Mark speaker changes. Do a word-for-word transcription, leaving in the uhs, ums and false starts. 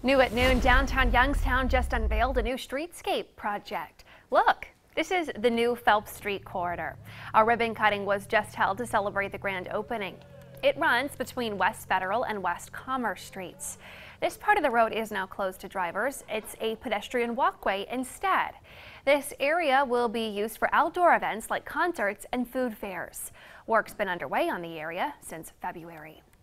Speaker 1: New at noon, downtown Youngstown just unveiled a new streetscape project. Look, this is the new Phelps Street corridor. A ribbon cutting was just held to celebrate the grand opening. It runs between West Federal and West Commerce Streets. This part of the road is now closed to drivers. It's a pedestrian walkway instead. This area will be used for outdoor events like concerts and food fairs. Work's been underway on the area since February.